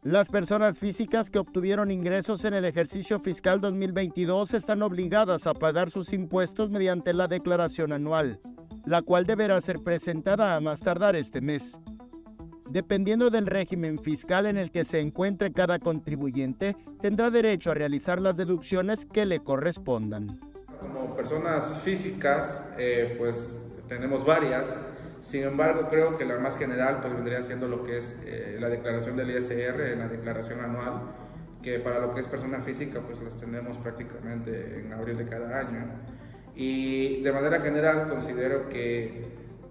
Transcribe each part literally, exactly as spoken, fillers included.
Las personas físicas que obtuvieron ingresos en el ejercicio fiscal dos mil veintidós están obligadas a pagar sus impuestos mediante la declaración anual, la cual deberá ser presentada a más tardar este mes. Dependiendo del régimen fiscal en el que se encuentre cada contribuyente, tendrá derecho a realizar las deducciones que le correspondan. Como personas físicas, eh, pues tenemos varias. Sin embargo, creo que la más general pues vendría siendo lo que es eh, la declaración del I S R, en la declaración anual, que para lo que es persona física pues las tenemos prácticamente en abril de cada año. Y de manera general considero que,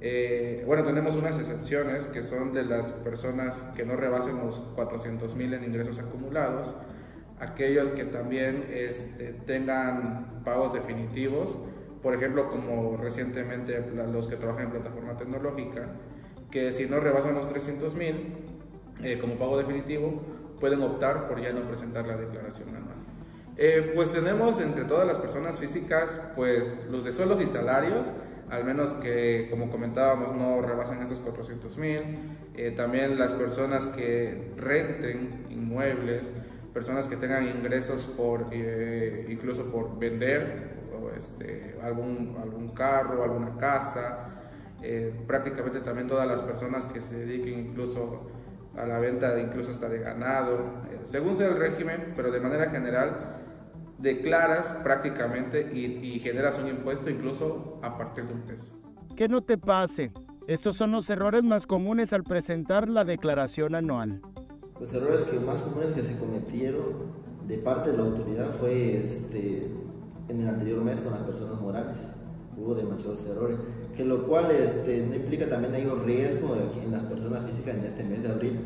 eh, bueno, tenemos unas excepciones que son de las personas que no rebasen los cuatrocientos mil en ingresos acumulados, aquellos que también este, tengan pagos definitivos, por ejemplo, como recientemente los que trabajan en plataforma tecnológica, que si no rebasan los trescientos mil eh, como pago definitivo, pueden optar por ya no presentar la declaración anual. Eh, pues tenemos entre todas las personas físicas, pues los de sueldos y salarios, al menos que, como comentábamos, no rebasen esos cuatrocientos mil, eh, también las personas que renten inmuebles, personas que tengan ingresos por, eh, incluso por vender o este, algún, algún carro, alguna casa, eh, prácticamente también todas las personas que se dediquen incluso a la venta de incluso hasta de ganado, eh, según sea el régimen, pero de manera general declaras prácticamente y, y generas un impuesto incluso a partir de un peso. Que no te pase. Estos son los errores más comunes al presentar la declaración anual. Los errores que más comunes que se cometieron de parte de la autoridad fue este, en el anterior mes con las personas morales. Hubo demasiados errores, que lo cual este, no implica también hay un riesgo en las personas físicas en este mes de abril,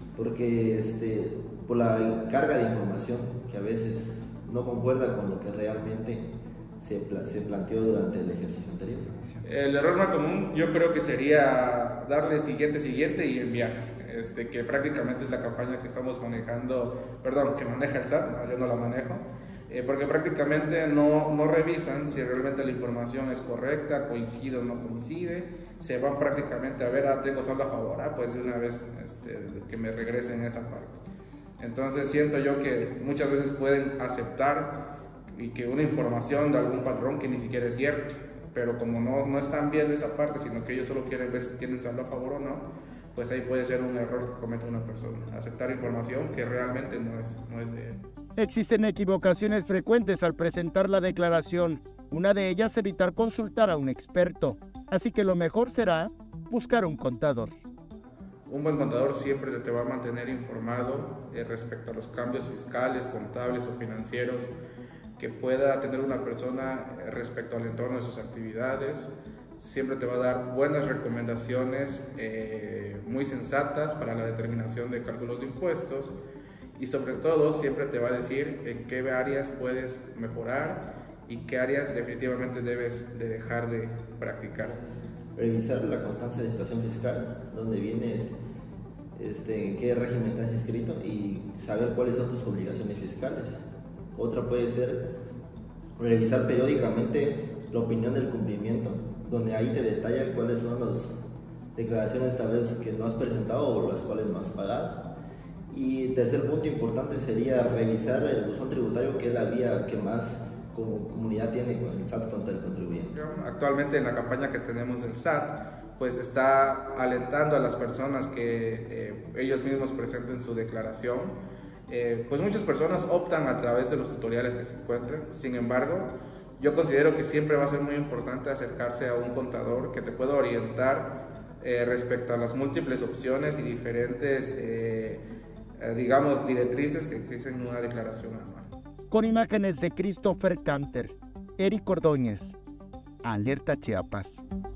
porque este, por la carga de información que a veces no concuerda con lo que realmente se, se planteó durante el ejercicio anterior. El error más común yo creo que sería darle siguiente, siguiente y enviar. Este, que prácticamente es la campaña que estamos manejando, perdón, que maneja el S A T, no, yo no la manejo, eh, porque prácticamente no, no revisan si realmente la información es correcta, coincide o no coincide, se van prácticamente a ver, ah, tengo saldo a favor, ah, pues de una vez este, que me regresen esa parte. Entonces siento yo que muchas veces pueden aceptar y que una información de algún patrón que ni siquiera es cierto, pero como no, no están viendo esa parte, sino que ellos solo quieren ver si tienen saldo a favor o no, pues ahí puede ser un error que comete una persona, aceptar información que realmente no es, no es de él. Existen equivocaciones frecuentes al presentar la declaración. Una de ellas, evitar consultar a un experto. Así que lo mejor será buscar un contador. Un buen contador siempre te va a mantener informado eh, respecto a los cambios fiscales, contables o financieros que pueda tener una persona eh, respecto al entorno de sus actividades. Siempre te va a dar buenas recomendaciones eh, muy sensatas para la determinación de cálculos de impuestos y sobre todo siempre te va a decir en qué áreas puedes mejorar y qué áreas definitivamente debes de dejar de practicar. Revisar la constancia de situación fiscal, donde viene este, en qué régimen estás inscrito y saber cuáles son tus obligaciones fiscales. Otra puede ser revisar periódicamente la opinión del cumplimiento, donde ahí te detalla cuáles son las declaraciones tal vez que no has presentado o las cuales no has pagado. Y tercer punto importante sería revisar el buzón tributario, que es la vía que más como comunidad tiene con el S A T contra el contribuyente. Actualmente en la campaña que tenemos del S A T, pues está alentando a las personas que eh, ellos mismos presenten su declaración. Eh, pues muchas personas optan a través de los tutoriales que se encuentran. Sin embargo, yo considero que siempre va a ser muy importante acercarse a un contador que te pueda orientar eh, respecto a las múltiples opciones y diferentes, eh, eh, digamos, directrices que existen en una declaración anual. Con imágenes de Christopher Canter, Eric Ordóñez, Alerta Chiapas.